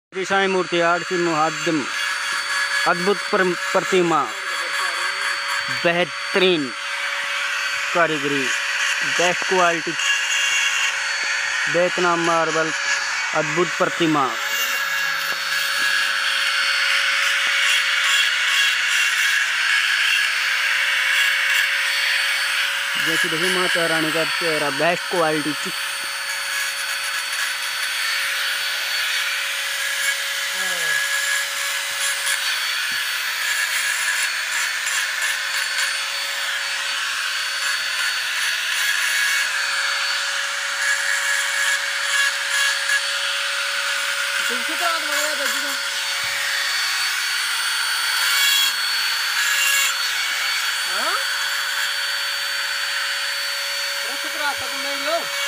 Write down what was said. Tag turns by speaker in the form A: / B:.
A: श्री साई मूर्ति आरसी मुहाद्दम अद्भुत प्रतिमा, बेहतरीन कारीगरी, बेस्ट क्वालिटी, वियतनाम मार्बल, अद्भुत प्रतिमा। जैसे देखिए माता रानी का चेहरा, बेस्ट क्वालिटी।
B: शुक्र आता तुम नहीं लो।